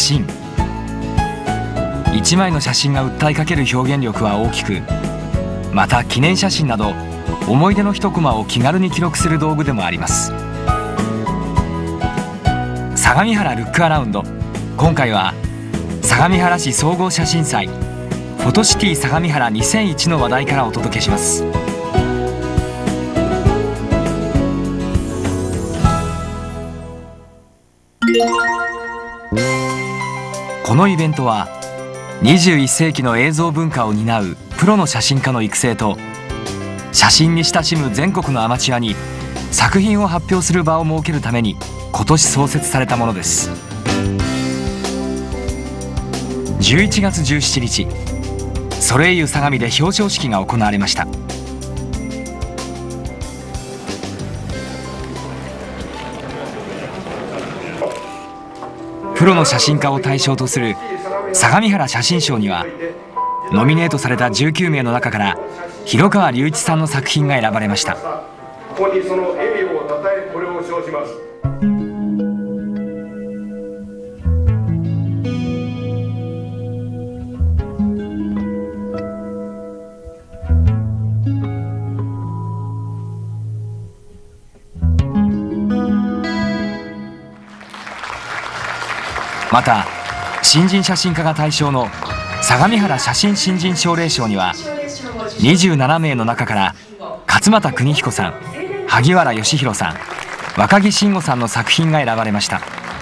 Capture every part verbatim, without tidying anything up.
真。一枚の写真が訴えかける表現力は大きく、また記念写真など思い出の一コマを気軽に記録する道具でもあります。相模原ルックアラウンド、今回は相模原市総合写真祭フォトシティ相模原にせんいちの話題からお届けします。このイベントはにじゅういっせいきの映像文化を担うプロの写真家の育成と、写真に親しむ全国のアマチュアに作品を発表する場を設けるために今年創設されたものです。じゅういちがつじゅうしちにち、ソレイユ相模で表彰式が行われました。プロの写真家を対象とする相模原写真賞には、ノミネートされたじゅうきゅうめいの中から広川隆一さんの作品が選ばれました。ここにその栄誉をたたえ、これを称します。また新人写真家が対象の相模原写真新人奨励賞には、にじゅうななめいの中から勝俣邦彦さん、萩原義弘さん、若木慎吾さんの作品が選ばれました。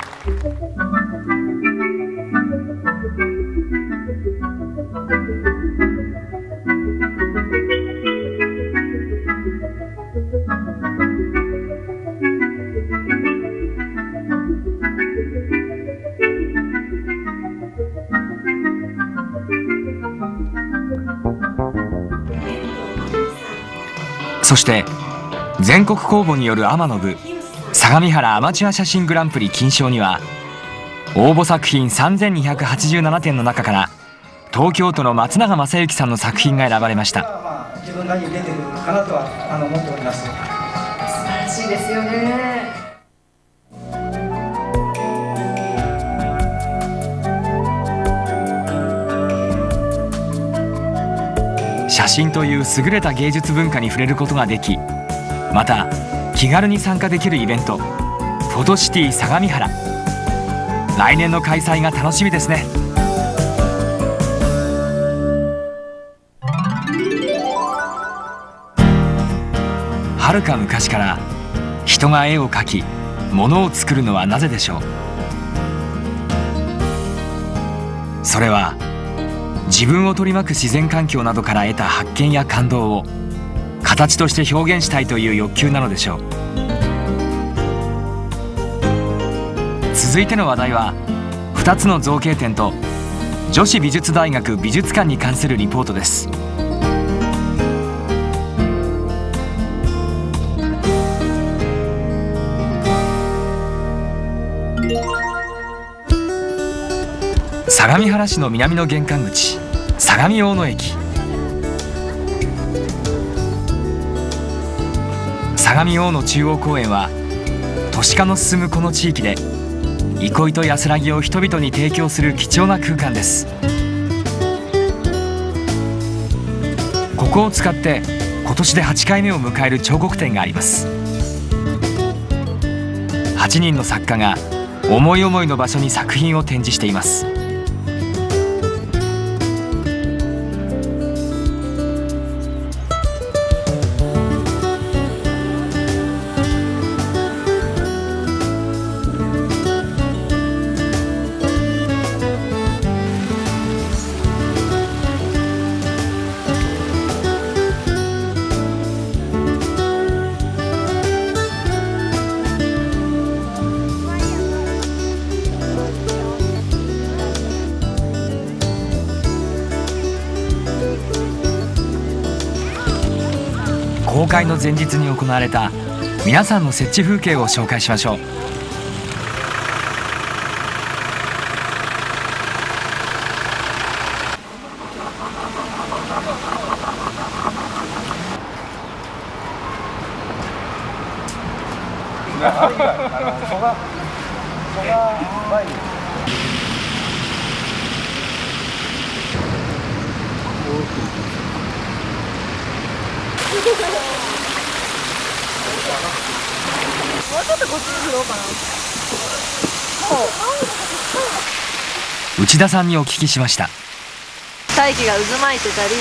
そして全国公募によるアマの部相模原アマチュア写真グランプリ金賞には、応募作品さんぜんにひゃくはちじゅうななてんの中から東京都の松永正幸さんの作品が選ばれました。 自分なりに出てくるかなとはあの思っております。素晴らしいですよね。 写真という優れた芸術文化に触れることができ、また気軽に参加できるイベント、フォトシティ相模原、来年の開催が楽しみですね。はるか昔から人が絵を描き物を作るのはなぜでしょう。それは自分を取り巻く自然環境などから得た発見や感動を形として表現したいという欲求なのでしょう。続いての話題はふたつの造形展と女子美術大学美術館に関するリポートです。相模原市の南の玄関口、相模大野駅。相模大野中央公園は都市化の進むこの地域で憩いと安らぎを人々に提供する貴重な空間です。ここを使って今年ではちかいめを迎える彫刻展があります。はちにんの作家が思い思いの場所に作品を展示しています。公開の前日に行われた皆さんの設置風景を紹介しましょう。 もうちょっとこっちに振ろうかな。 内田さんにお聞きしました。 大気が渦巻いてたり、うん、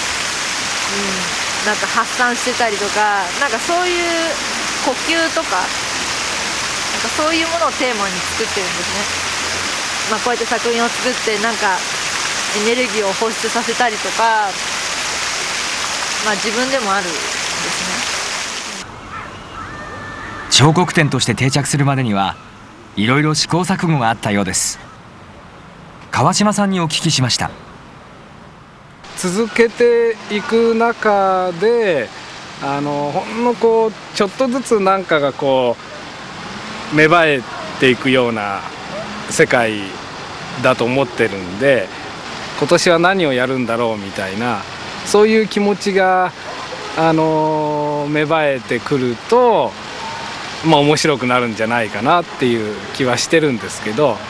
なんか発散してたりとか、なんかそういう呼吸とか、なんかそういうものをテーマに作ってるんですね。まあ、こうやって作品を作ってなんかエネルギーを放出させたりとか、まあ、自分でもあるんですね。 彫刻展として定着するまでにはいろいろ試行錯誤があったようです。川島さんにお聞きしました。 続けていく中であのほんのこうちょっとずつなんかがこう芽生えていくような世界だと思ってるんで、今年は何をやるんだろうみたいな、そういう気持ちがあの芽生えてくると、まあ面白くなるんじゃないかなっていう気はしてるんですけど。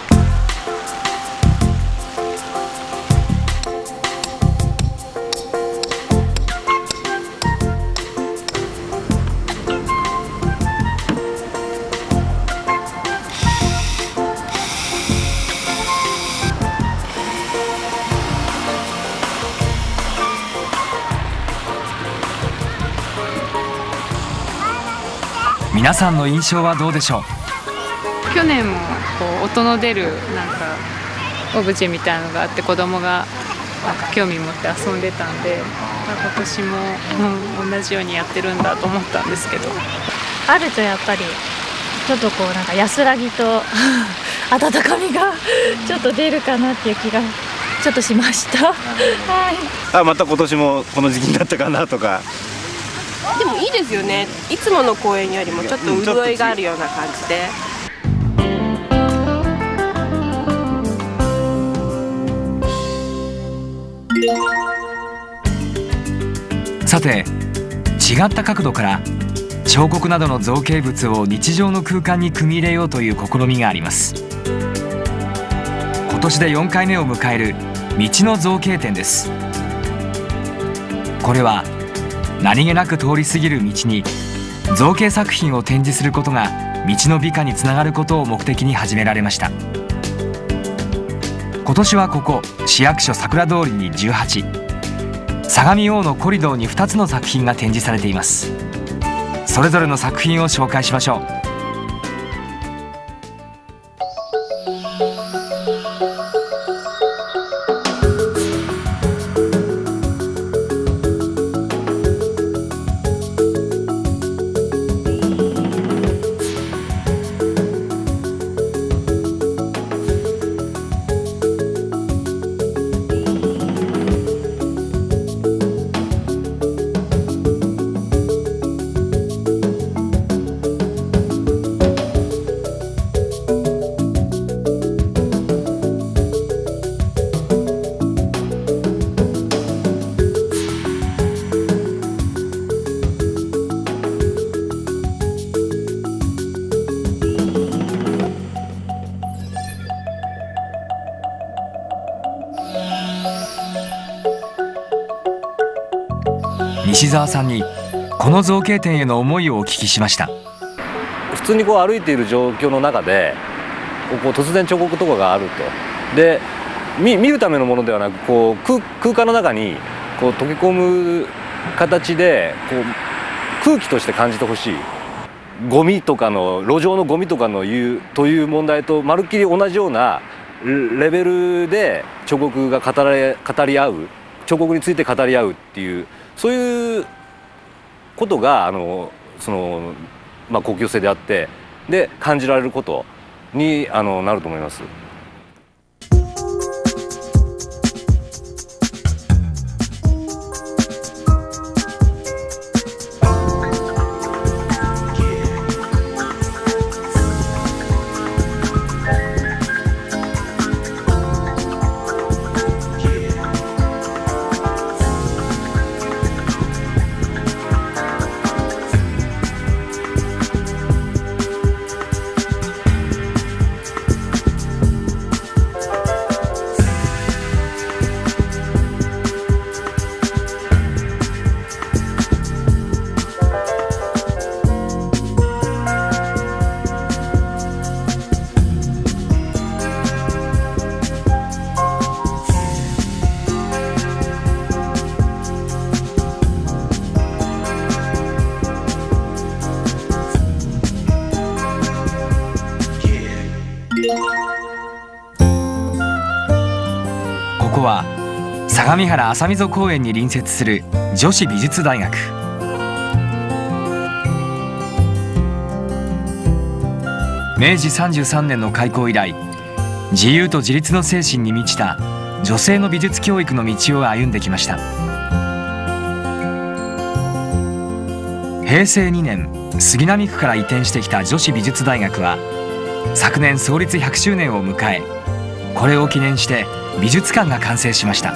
皆さんの印象はどうでしょう。 去年もこう音の出るなんかオブジェみたいなのがあって、子供がなんか興味持って遊んでたんで、今年も、うん、同じようにやってるんだと思ったんですけど、 あるとやっぱりちょっとこうなんか安らぎと温かみがちょっと出るかなっていう気がちょっとしました。はい、 あ、また今年もこの時期になったかなとか。 でもいいですよね。いつもの公園よりもちょっと潤いがあるような感じで。 さて、違った角度から彫刻などの造形物を日常の空間に組み入れようという試みがあります。今年でよんかいめを迎える道の造形展です。これは何気なく通り過ぎる道に造形作品を展示することが道の美化につながることを目的に始められました。今年はここ市役所桜通りにじゅうはち、相模大野コリドーにふたつの作品が展示されています。それぞれの作品を紹介しましょう。西澤さんにこの造形展への思いをお聞きしました。 普通にこう歩いている状況の中でこう突然彫刻とかがあると、で 見, 見るためのものではなく、こう 空, 空間の中にこう溶け込む形でこう空気として感じてほしい。ゴミとかの路上のゴミとかのいうという問題とまるっきり同じようなレベルで彫刻が語れ語り合う、彫刻について語り合うっていう、そういうことがあのその、まあ、公共性であってで感じられることにあのなると思います。 は相模原浅溝公園に隣接する女子美術大学。めいじさんじゅうさんねんの開校以来、自由と自立の精神に満ちた女性の美術教育の道を歩んできました。へいせいにねん、杉並区から移転してきた女子美術大学は昨年創立ひゃくしゅうねんを迎え、これを記念して美術館が完成しました。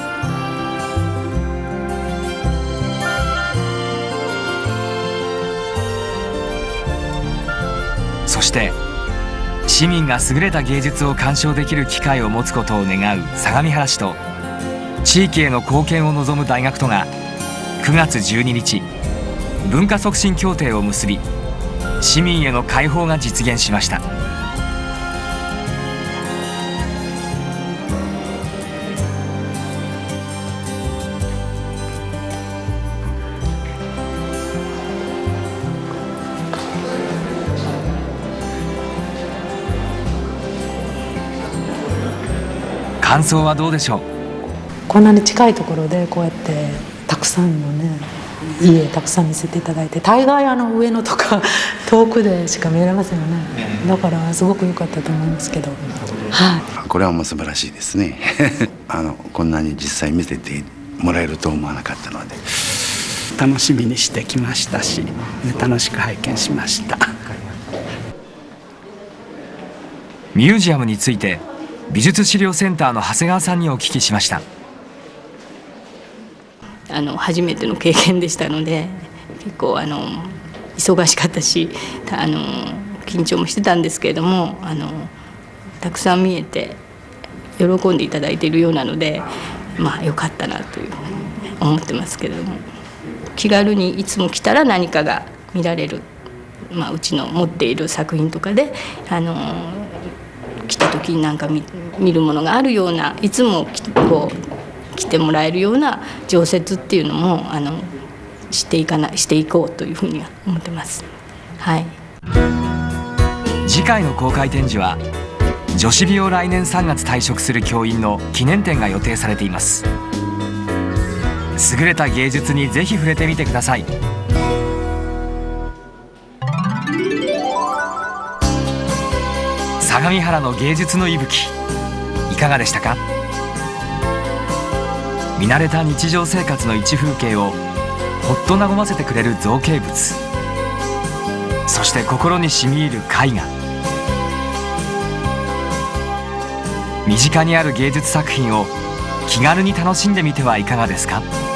そして市民が優れた芸術を鑑賞できる機会を持つことを願う相模原市と、地域への貢献を望む大学とがくがつじゅうににち文化促進協定を結び、市民への開放が実現しました。感想はどうでしょう。 こんなに近いところでこうやってたくさんのね家たくさん見せていただいて、大概あの上野とか遠くでしか見れませんよね。だからすごく良かったと思いますけど、はい、 これはもう素晴らしいですねあのこんなに実際見せてもらえると思わなかったので楽しみにしてきましたし、楽しく拝見しました。 ミュージアムについて美術資料センターの長谷川さんにお聞きしました。 あの初めての経験でしたので、結構あの忙しかったし、あの緊張もしてたんですけれども、あのたくさん見えて喜んでいただいているようなので、まあ良かったなという思ってますけれども、気軽にいつも来たら何かが見られる、まあ、うちの持っている作品とかであの来た時になんか 見, 見るものがあるような、いつもこう来てもらえるような常設っていうのもあのしていかなしていこうというふうには思ってます。はい、 次回の公開展示は女子美を来年さんがつ退職する教員の記念展が予定されています。優れた芸術にぜひ触れてみてください。相模原の芸術の息吹、いかがでしたか。見慣れた日常生活の一風景をほっと和ませてくれる造形物、そして心に染み入る絵画。身近にある芸術作品を気軽に楽しんでみてはいかがですか。